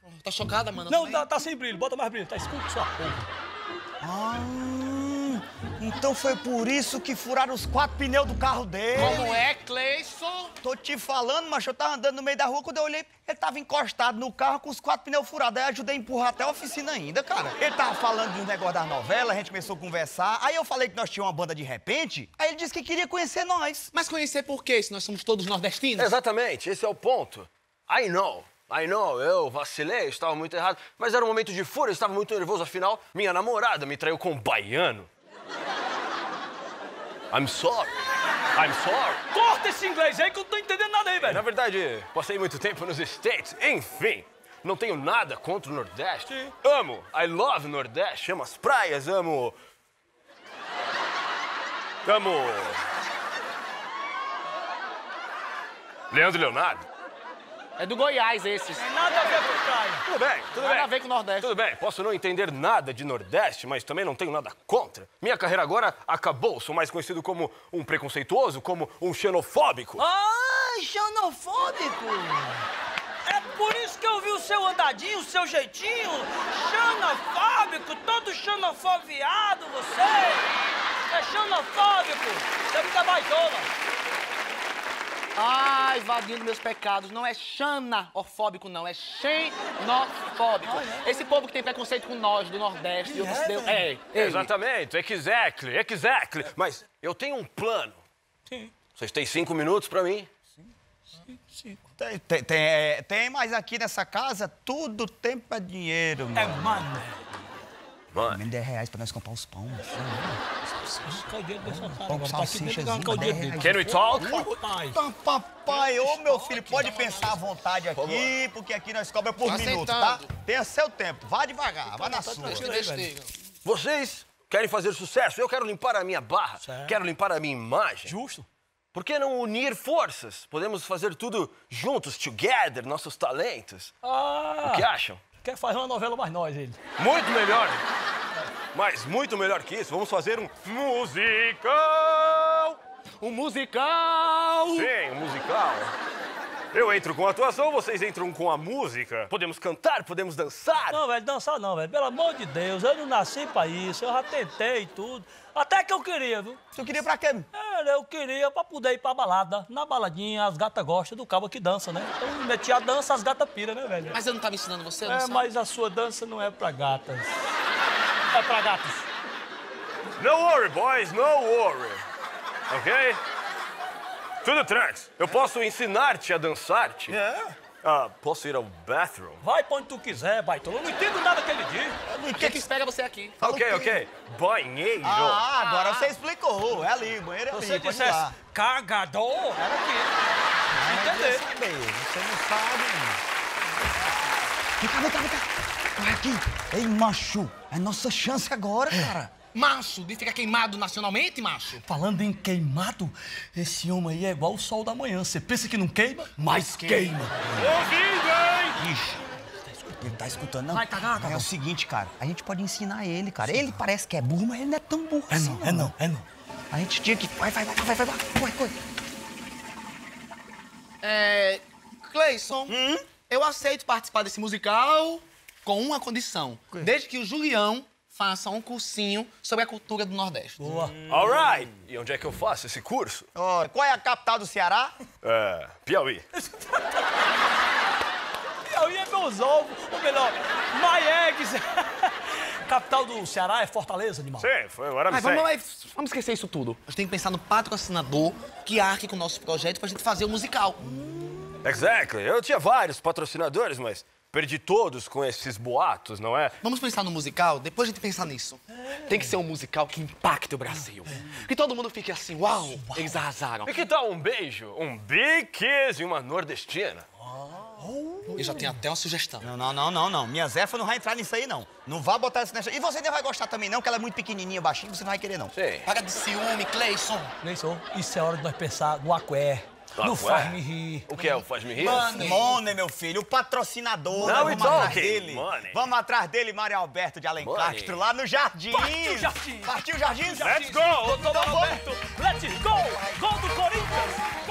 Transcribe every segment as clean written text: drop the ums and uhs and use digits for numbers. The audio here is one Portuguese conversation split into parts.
Tá chocada, mano? Não, tá sem brilho. Bota mais brilho. Tá escuro que sua porra. Então foi por isso que furaram os 4 pneus do carro dele. Como é, Cleison? Tô te falando, macho, eu tava andando no meio da rua, quando eu olhei, ele tava encostado no carro com os 4 pneus furados. Aí eu ajudei a empurrar até a oficina ainda, cara. Ele tava falando de um negócio da novela, a gente começou a conversar. Aí eu falei que nós tínhamos uma banda de repente, aí ele disse que queria conhecer nós. Mas conhecer por quê, se nós somos todos nordestinos? Exatamente, esse é o ponto. I know, eu vacilei, estava muito errado, mas era um momento de fúria, eu estava muito nervoso, afinal, minha namorada me traiu com um baiano. I'm sorry. Corta esse inglês aí que eu não tô entendendo nada aí, velho. Na verdade, passei muito tempo nos States, enfim. Não tenho nada contra o Nordeste. Sim. Amo, I love Nordeste, amo as praias, amo... Leandro e Leonardo. É do Goiás, esses. Tem nada a ver com praia. Tudo bem. Nada a ver com o Nordeste. Tudo bem, posso não entender nada de Nordeste, mas também não tenho nada contra. Minha carreira agora acabou. Sou mais conhecido como um preconceituoso, como um xenofóbico. Ai, xenofóbico! É por isso que eu vi o seu andadinho, o seu jeitinho. Xenofóbico, todo xenofobiado você. É xenofóbico. Você nunca mais ouve. Ah, evadindo meus pecados. Não é xanafóbico, não. É xenofóbico. Esse povo que tem preconceito com nós, do Nordeste. Exatamente, exactly. Mas eu tenho um plano. Sim. Vocês têm 5 minutos pra mim? Sim. Tem, mas aqui nessa casa, tudo tempo é dinheiro, mano. É mano. Mano. Menos 10 reais pra nós comprar os pão. Cai o dedo dessa cara. Pão com salsichazinho, Can we talk? Papai, ô meu filho, pode pensar à vontade aqui, porque aqui nós cobra por minuto, tá? Tenha seu tempo, vá devagar, vá na sua. Vocês querem fazer sucesso, eu quero limpar a minha barra, Certo. quero limpar a minha imagem. Justo. Por que não unir forças? Podemos fazer tudo juntos, together, nossos talentos. O que acham? Quer fazer uma novela mais nós, ele. Muito melhor. Mas muito melhor que isso, vamos fazer um musical. Um musical! Sim, um musical. Eu entro com a atuação, vocês entram com a música. Podemos cantar, podemos dançar. Não, velho, dançar não, velho. Pelo amor de Deus, eu não nasci pra isso. Eu já tentei tudo. Até que eu queria, viu? Tu queria pra quê? Eu queria pra poder ir pra balada. Na baladinha, as gatas gostam do cabo que dança, né? Então, meti a dança, as gatas piram, né, velho? Mas eu não tava ensinando você, não sabe? Mas a sua dança não é pra gatas. É pra gatos. No worry, boys, no worry. Ok? Tudo tranks. Eu posso ensinar-te a dançar-te. Posso ir ao bathroom? Vai pra onde tu quiser, baitola. Eu não entendo nada que ele diz. O que espera você aqui? Ok. Banheiro. Agora você explicou. É ali, o banheiro é ali, Se você pode ir dissesse lá. cagador, era aqui. Entender. Você não sabe, mano. Vem cá. Olha aqui. Ei, macho, é nossa chance agora, cara. Macho, de ficar queimado nacionalmente, macho? Falando em queimado, esse homem aí é igual o sol da manhã. Você pensa que não queima, mas queima. Ixi, ele tá escutando, não? Vai cagar, É o seguinte, cara, a gente pode ensinar ele, cara. Ele parece que é burro, mas ele não é tão burro assim, não. É não. A gente tinha que... Vai. Corre. Cleison, eu aceito participar desse musical com uma condição. Desde que o Julião faça um cursinho sobre a cultura do Nordeste. Boa. Alright. E onde é que eu faço esse curso? Ó, qual é a capital do Ceará? Piauí. Piauí é meus ovos. Ou melhor, my eggs. Capital do Ceará é Fortaleza, animal. Sim, foi agora me Vamos esquecer isso tudo. A gente tem que pensar no patrocinador que arque com o nosso projeto pra gente fazer o musical. Exactly. Eu tinha vários patrocinadores, mas perdi todos com esses boatos, não é? Vamos pensar no musical, depois a gente pensar nisso. Tem que ser um musical que impacte o Brasil. Que todo mundo fique assim, uau, eles arrasaram. E que tal um beijo, um big kiss e uma nordestina? Eu já tenho até uma sugestão. Não. Minha Zefa não vai entrar nisso aí, não. Não vá botar isso nessa... E você nem vai gostar também, não, que ela é muito pequenininha, baixinha, você não vai querer, não. Sim. Para de ciúme, Cleison. Cleison, isso é hora de nós pensar no aqué. No faz-me rir. O que é o faz-me rir? Money, meu filho, o patrocinador. Não, Vamos it's atrás okay. dele. Money. Vamos atrás dele, Mário Alberto de Alencastro, lá no Jardim. Partiu o Jardim? Let's go! Doutor Alberto, let's go! Gol do Corinthians!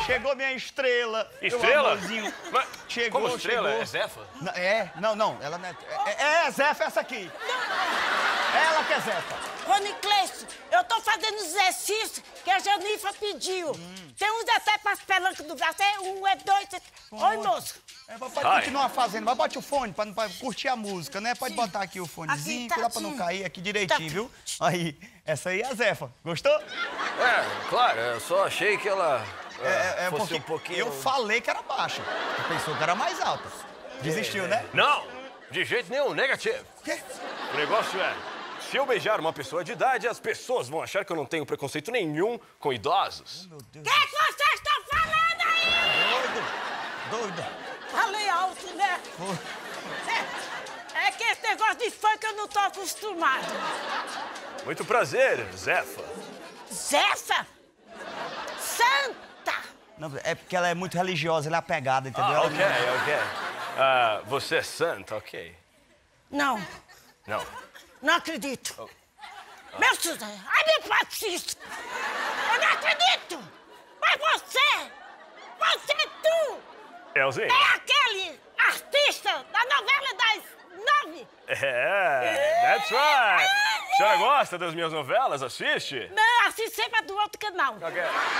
Chegou minha estrela. Estrela? Meu amorzinho. Mas, Chegou, como estrela? chegou. É Zefa? Não, ela não é... É Zefa essa aqui. Ela que é Zefa. Rony Cleiton, eu tô fazendo exercício que a Janifa pediu. Tem uns até para as pelancas do braço. É um, é dois. Oi, moço. Pode continuar fazendo, mas bote o fone pra curtir a música, né? Pode botar aqui o fonezinho, Aqui tá, cuidado pra não cair aqui direitinho, Tá. viu? Aí, essa aí é a Zefa. Gostou? É, claro, eu só achei que ela fosse porque um pouquinho... eu falei que era baixa. Você pensou que era mais alta. Desistiu, né? Não, de jeito nenhum, negativo. Quê? O negócio é, se eu beijar uma pessoa de idade, as pessoas vão achar que eu não tenho preconceito nenhum com idosos. Meu Deus. O que vocês estão falando aí? Doido. Falei alto, né? É que esse negócio de funk eu não tô acostumado. Muito prazer, Zefa. Zefa? Santa! Não, é porque ela é muito religiosa, ela é apegada, entendeu? Ok. Você é santa, ok. Não, Não. não acredito. Meu Suzano, ai meu fascista! Eu não acredito! Mas você, tu, Elzinho? é aquele artista da novela das 9? That's right. A senhora gosta das minhas novelas? Assiste? Não, assim sempre é do outro canal. Ok.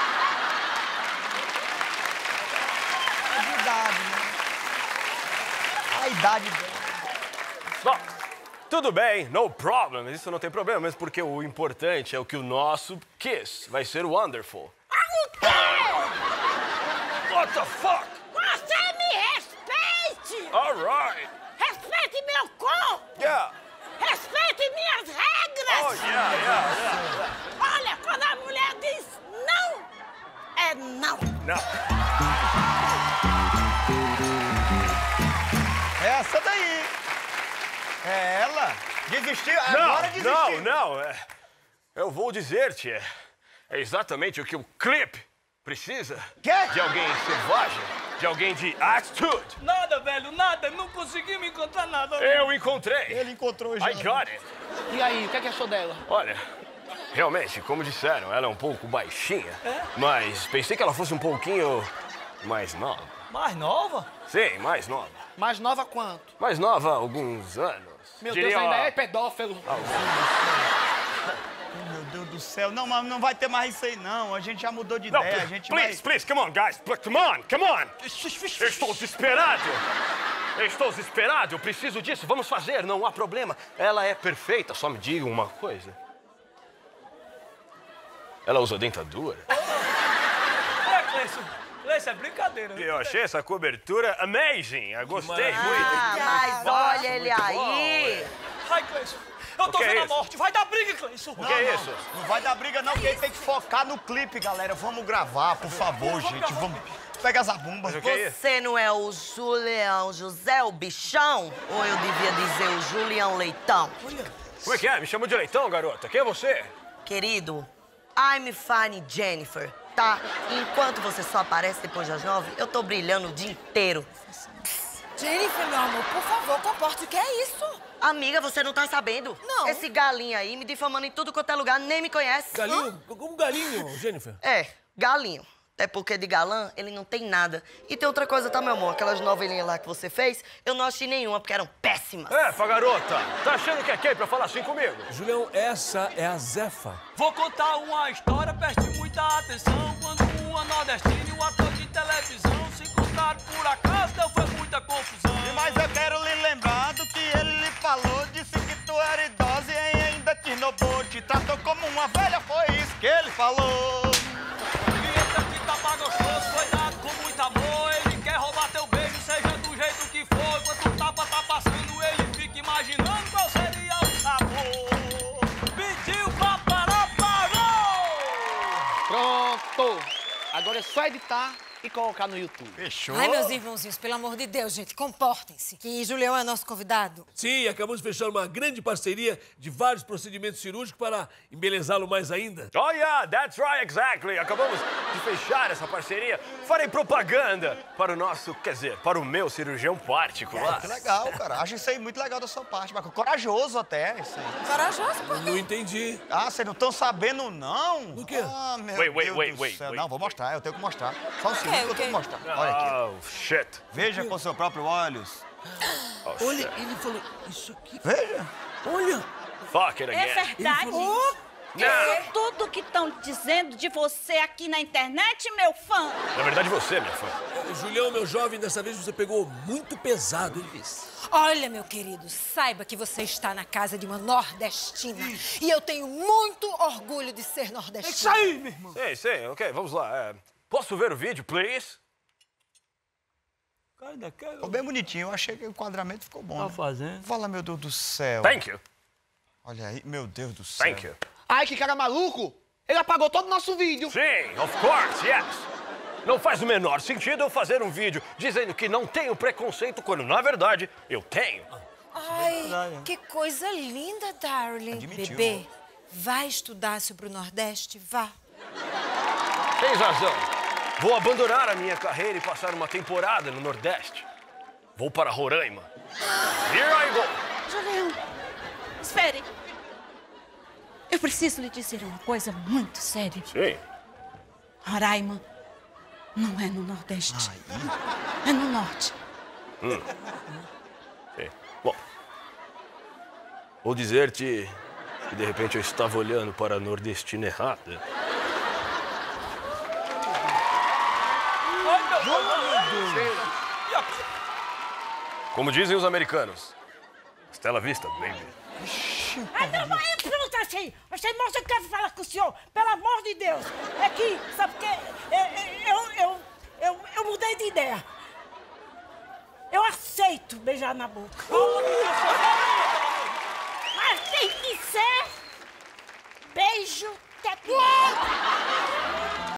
A idade, né? A idade dela. Bom, tudo bem, no problem, isso não tem problema, mas porque o importante é o que o nosso Kiss vai ser wonderful. O quê? What the fuck? Você me respeite! Alright. Respeite meu corpo! Yeah. Respeite minhas regras! Oh, yeah. Olha, quando a mulher diz não, é não. Não. Essa daí. É ela. Desistiu? Agora desistiu. Não. Eu vou dizer-te, é exatamente o que o clipe precisa. Quê? De alguém selvagem, de alguém de atitude. Nada, velho, nada. Não consegui me encontrar nada. Eu encontrei. Ele encontrou já. I got it. E aí, o que é que achou dela? Olha, realmente, como disseram, ela é um pouco baixinha. Mas pensei que ela fosse um pouquinho mais nova. Mais nova? Sim, mais nova. Mais nova quanto? Mais nova há alguns anos. Meu Diria, Deus, ainda ó, é pedófilo. Meu Deus do céu. Não, mas não vai ter mais isso aí, não. A gente já mudou de Não, ideia. A gente please, come on, guys. Come on. Eu estou desesperado. Eu preciso disso. Vamos fazer, não há problema. Ela é perfeita. Só me diga uma coisa. Ela usa dentadura? É, Cleiton. Cleiton, é brincadeira. Eu achei essa cobertura amazing. Eu gostei muito. Mas olha ele aí. Ai, Cleiton. Eu tô que é vendo a isso? morte. Vai dar briga, Cleiton. O que é isso? Não vai dar briga, não, porque ele tem que focar no clipe, galera. Vamos gravar, por favor, gente. Vamos. Pega essa bomba. O que é isso? Você não é o Julião José, o bichão? Ou eu devia dizer o Julião Leitão? Como é que é? Me chama de Leitão, garota. Quem é você? Querido, I'm fine Jennifer, tá? Enquanto você só aparece depois das 9, eu tô brilhando o dia inteiro. Jennifer, meu amor, por favor, comporte. O que é isso? Amiga, você não tá sabendo? Não. Esse galinho aí me difamando em tudo quanto é lugar, nem me conhece. Galinho? Como galinho, Jennifer? É, galinho. Até porque de galã, ele não tem nada. E tem outra coisa, tá, meu amor? Aquelas novelinhas lá que você fez, eu não achei nenhuma, porque eram péssimas. Pra garota. Tá achando que é quem pra falar assim comigo? Julião, essa é a Zefa. Vou contar uma história, preste muita atenção. Quando uma nordestina e um ator de televisão se encontraram por acaso, deu foi muita confusão. Mas eu quero lhe lembrar do que ele lhe falou. Disse que tu era idosa e ainda te esnobou. Te tratou como uma velha, foi isso que ele falou. Cliente aqui tá pra gostoso, foi dado com muito amor. Ele quer roubar teu beijo, seja do jeito que for. Enquanto o tapa tá passando, ele fica imaginando qual seria o sabor. Pediu pra parar, parou! Pronto. Agora é só editar e colocar no YouTube. Fechou. Ai, meus irmãozinhos, pelo amor de Deus, gente, comportem-se. Que Julião é nosso convidado. Sim, acabamos de fechar uma grande parceria de vários procedimentos cirúrgicos para embelezá-lo mais ainda. Oh, yeah, that's right, exactly. Acabamos de fechar essa parceria. Farei propaganda para o nosso, quer dizer, para o meu cirurgião particular. Que legal, cara. Acho isso aí muito legal da sua parte, Marco. Corajoso até, isso aí. Corajoso, por quê? Não entendi. Ah, vocês não estão sabendo, não? Do quê? Ah, meu Wait, Deus do céu. Não, vou mostrar, eu tenho que mostrar. Só um segundo que eu tenho que mostrar. Olha aqui. Oh, shit. Veja com seus próprios olhos. Oh, Olha, shit. ele falou isso aqui. Veja. Olha! Fuck it É again. verdade? Não. É tudo que estão dizendo de você aqui na internet, meu fã. Na verdade, você, minha fã. Julião, meu jovem, dessa vez você pegou muito pesado, hein? Olha, meu querido, saiba que você está na casa de uma nordestina. E eu tenho muito orgulho de ser nordestina. Isso aí, meu irmão. Sei, ok, vamos lá. Posso ver o vídeo, please? Ficou bem bonitinho. Eu achei que o enquadramento ficou bom. Tá Né? fazendo? Fala, meu Deus do céu. Thank you. Olha aí, meu Deus do céu. Thank you. Ai, que cara maluco! Ele apagou todo o nosso vídeo. Sim, of course, yes. Não faz o menor sentido eu fazer um vídeo dizendo que não tenho preconceito quando, na verdade, eu tenho. Ai, que coisa linda, darling. Admitiu. Bebê, vai estudar sobre o Nordeste, vá. Tens razão. Vou abandonar a minha carreira e passar uma temporada no Nordeste. Vou para Roraima. Here I go. Julião, espere. Eu preciso lhe dizer uma coisa muito séria. Sim. Roraima não é no Nordeste. É no Norte. Sim. Bom, vou dizer-te que de repente eu estava olhando para a nordestina errada. Como dizem os americanos, hasta la vista, baby. Ai, não, mas pronto assim. Você mostra que eu quero falar com o senhor. Pelo amor de Deus. É que, sabe o quê? Eu mudei de ideia. Eu aceito beijar na boca. Mas tem que ser beijo técnico.